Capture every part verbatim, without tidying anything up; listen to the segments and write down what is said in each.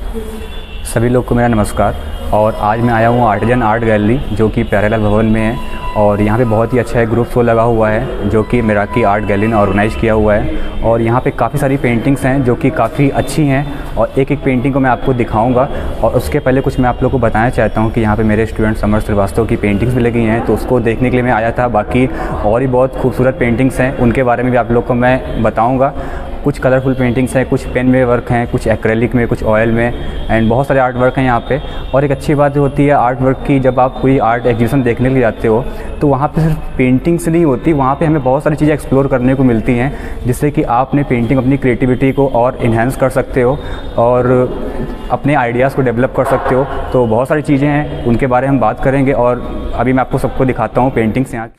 सभी लोग को मेरा नमस्कार। और आज मैं आया हूँ आर्टिजन आर्ट गैलरी जो कि प्यारेलाल भवन में है। और यहाँ पे बहुत ही अच्छा एक ग्रुप शो लगा हुआ है जो कि मेराकी आर्ट गैलरी ने ऑर्गेनाइज़ किया हुआ है। और यहाँ पे काफ़ी सारी पेंटिंग्स हैं जो कि काफ़ी अच्छी हैं और एक एक पेंटिंग को मैं आपको दिखाऊंगा। और उसके पहले कुछ मैं आप लोगों को बताना चाहता हूँ कि यहाँ पे मेरे स्टूडेंट समर श्रीवास्तव की पेंटिंग्स भी लगी हैं, तो उसको देखने के लिए मैं आया था। बाकी और भी बहुत खूबसूरत पेंटिंग्स हैं, उनके बारे में भी आप लोग को मैं बताऊँगा। कुछ कलरफुल पेंटिंग्स हैं, कुछ पेन में वर्क हैं, कुछ एक्रेलिक में, कुछ ऑयल में, एंड बहुत सारे आर्ट वर्क हैं यहाँ पे। और एक अच्छी बात होती है आर्ट वर्क की, जब आप कोई आर्ट एग्जीबिशन देखने के लिए जाते हो तो वहाँ पे सिर्फ पेंटिंग्स नहीं होती, वहाँ पे हमें बहुत सारी चीज़ें एक्सप्लोर करने को मिलती हैं जिससे कि आप अपनी पेंटिंग अपनी क्रिएटिविटी को और इन्हेंस कर सकते हो और अपने आइडियाज़ को डेवलप कर सकते हो। तो बहुत सारी चीज़ें हैं, उनके बारे में हम बात करेंगे। और अभी मैं आपको सबको दिखाता हूँ पेंटिंग्स यहाँ।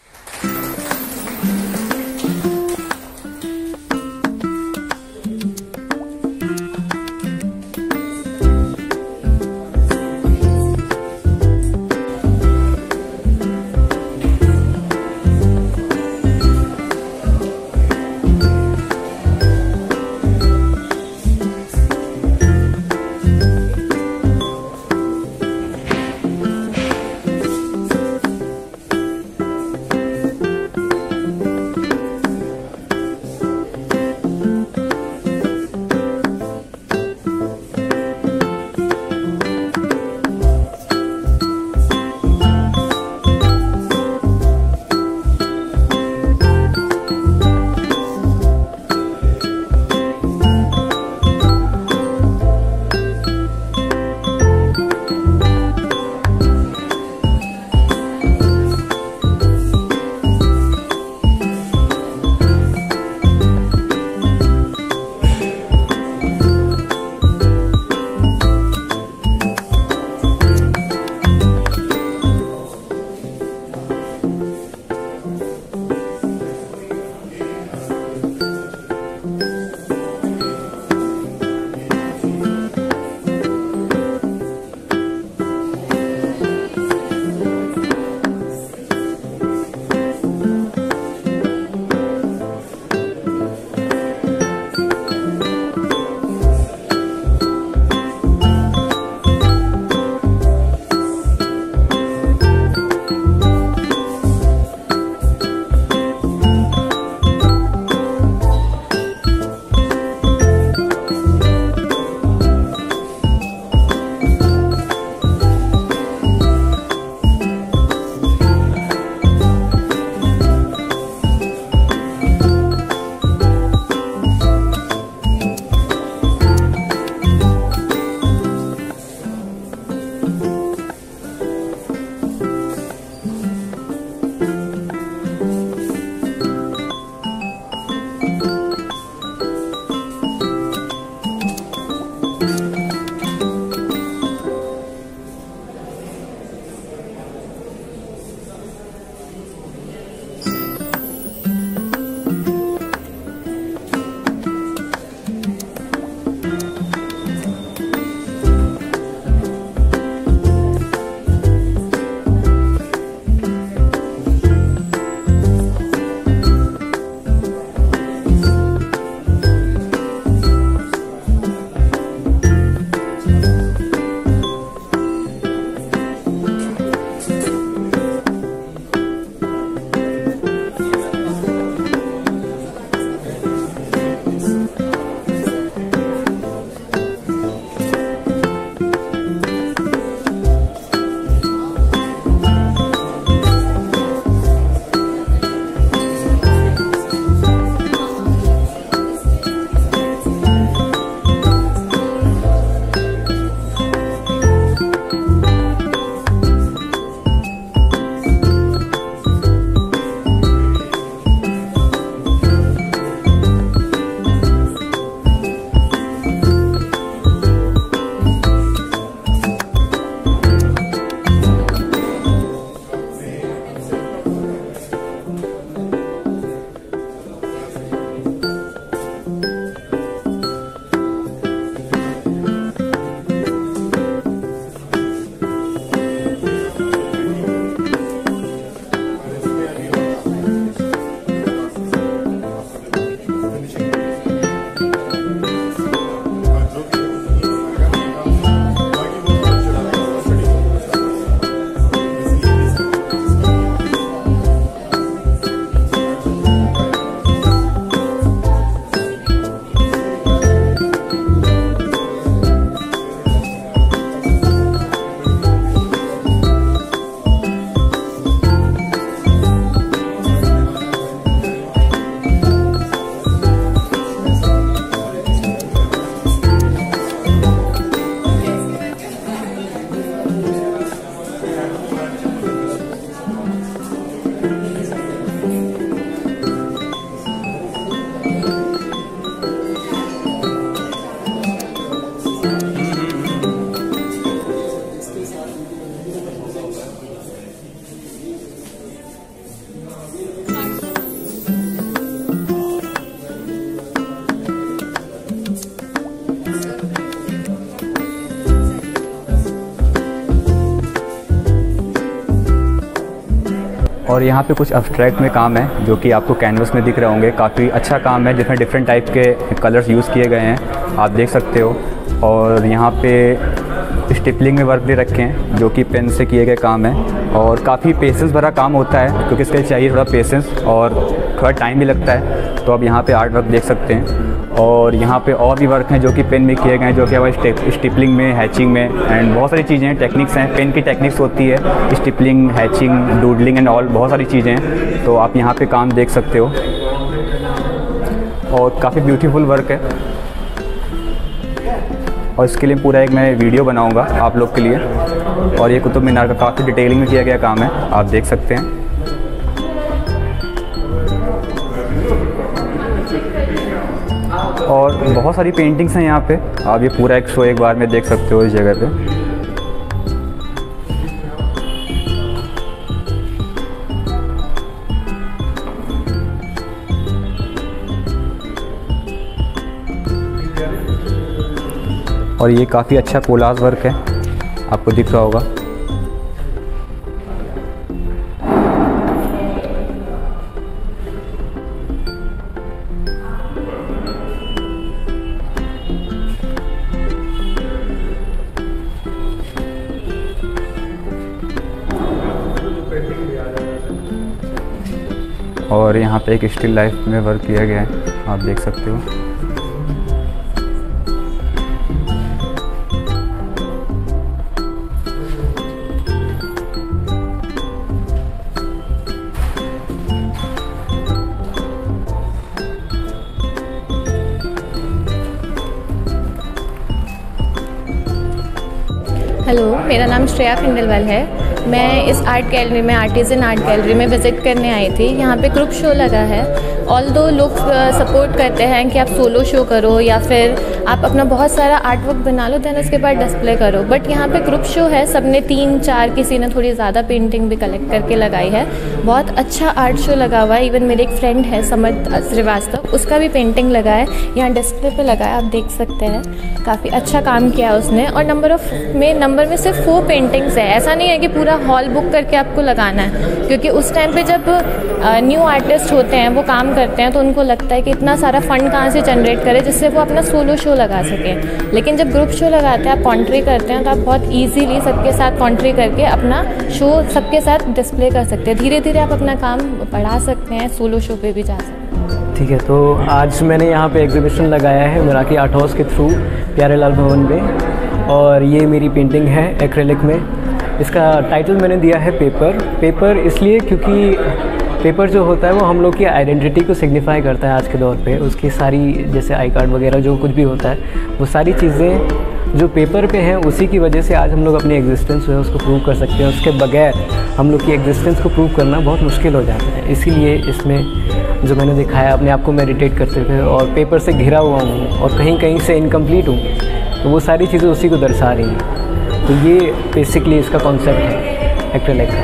और यहाँ पे कुछ अब्स्ट्रैक्ट में काम है जो कि आपको कैनवस में दिख रहे होंगे। काफ़ी अच्छा काम है जिसमें डिफरेंट टाइप के कलर्स यूज़ किए गए हैं, आप देख सकते हो। और यहाँ पे स्टिपलिंग में वर्क भी रखे हैं जो कि पेन से किए गए काम है और काफ़ी पेशेंस भरा काम होता है क्योंकि इसके लिए चाहिए थोड़ा पेशेंस और थोड़ा टाइम भी लगता है। तो आप यहाँ पे आर्ट वर्क देख सकते हैं। और यहाँ पे और भी वर्क हैं जो कि पेन में किए गए हैं, जो कि हमारे स्टिपलिंग में, हैचिंग में एंड बहुत सारी चीज़ें हैं, टेक्निक्स हैं। पेन की टेक्निक्स होती है, stippling, hatching, doodling and all, बहुत सारी चीज़ें हैं। तो आप यहाँ पे काम देख सकते हो और काफ़ी ब्यूटीफुल वर्क है। और इसके लिए पूरा एक मैं वीडियो बनाऊंगा आप लोग के लिए। और ये कुतुब मीनार का काफ़ी डिटेलिंग में किया गया काम है, आप देख सकते हैं। और बहुत सारी पेंटिंग्स हैं यहाँ पे, आप ये पूरा एक शो एक बार में देख सकते हो इस जगह पे। और ये काफ़ी अच्छा कोलाज वर्क है, आपको दिख रहा होगा। और यहाँ पे एक स्टिल लाइफ में वर्क किया गया है, आप देख सकते हो। हेलो, मेरा नाम श्रेया खंडेलवाल है। मैं इस आर्ट गैलरी में, आर्टिज़न आर्ट गैलरी में विज़िट करने आई थी। यहाँ पे ग्रुप शो लगा है। ऑल दो लोग सपोर्ट करते हैं कि आप सोलो शो करो या फिर आप अपना बहुत सारा आर्ट वर्क बना लो, देन उसके बाद डिस्प्ले करो। बट यहाँ पे ग्रुप शो है, सबने तीन चार, किसी ने थोड़ी ज़्यादा पेंटिंग भी कलेक्ट करके लगाई है। बहुत अच्छा आर्ट शो लगा हुआ है। इवन मेरे एक फ्रेंड है समर्थ श्रीवास्तव, उसका भी पेंटिंग लगा है, यहाँ डिस्प्ले पे लगा है, आप देख सकते हैं। काफ़ी अच्छा काम किया है उसने। और नंबर ऑफ में नंबर में सिर्फ फोर पेंटिंग्स है। ऐसा नहीं है कि पूरा हॉल बुक करके आपको लगाना है, क्योंकि उस टाइम पे जब न्यू आर्टिस्ट होते हैं, वो काम करते हैं, तो उनको लगता है कि इतना सारा फंड कहाँ से जनरेट करें जिससे वो अपना सोलो शो लगा सकें। लेकिन जब ग्रुप शो लगाते हैं, आप कॉन्ट्री करते हैं, तो आप बहुत ईजीली सबके साथ कॉन्ट्री करके अपना शो सबके साथ डिस्प्ले कर सकते हैं। धीरे धीरे आप अपना काम बढ़ा सकते हैं, सोलो शो पे भी जा सकते हैं। ठीक है, तो आज मैंने यहाँ पे एग्जीबिशन लगाया है मेराकी आर्ट हाउस के थ्रू प्यारेलाल भवन में। और ये मेरी पेंटिंग है एक्रेलिक में। इसका टाइटल मैंने दिया है पेपर। पेपर इसलिए क्योंकि पेपर जो होता है वो हम लोग की आइडेंटिटी को सिग्निफाई करता है आज के दौर पे। उसकी सारी, जैसे आई कार्ड वगैरह जो कुछ भी होता है, वो सारी चीज़ें जो पेपर पे हैं, उसी की वजह से आज हम लोग अपनी एग्जिस्टेंस जो है उसको प्रूव कर सकते हैं। उसके बगैर हम लोग की एग्जिस्टेंस को प्रूव करना बहुत मुश्किल हो जाता है। इसीलिए इसमें जो मैंने दिखाया, अपने आप को मेडिटेट करते हुए और पेपर से घिरा हुआ हूँ और कहीं कहीं से इनकम्प्लीट हूँ, तो वो सारी चीज़ें उसी को दर्शा रही हैं। तो ये बेसिकली इसका कॉन्सेप्ट है एक्रेलिक का।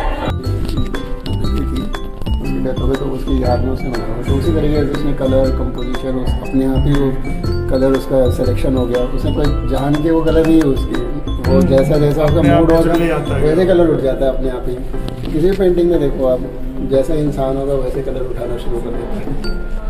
तो उसकी याद में उसने बनाया, तो उसी तरीके से उसने कलर कंपोजिशन उस अपने आप ही वो कलर उसका सिलेक्शन हो गया। उसने कोई जान के वो कलर नहीं यूज़ किए, वो जैसा जैसा उसका मूड होगा वैसे कलर उठ जाता है अपने आप ही। किसी भी पेंटिंग में देखो आप, जैसा इंसान होगा वैसे कलर उठाना शुरू कर देता है।